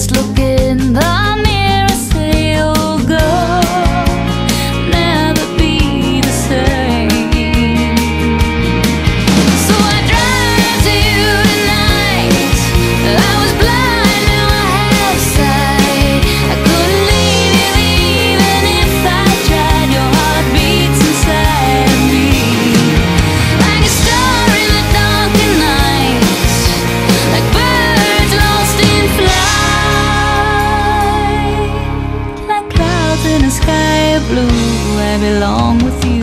just look in the mirror, say you'll go, never be the same. So I drive to you tonight. I was blind, now I have sight. I couldn't leave you even if I tried. Your heart beats inside of me like a star in the darkened night, like birds lost in flight, like clouds in a sky of blue. I belong with you.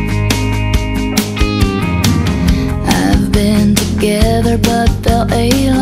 I've been together but felt alone.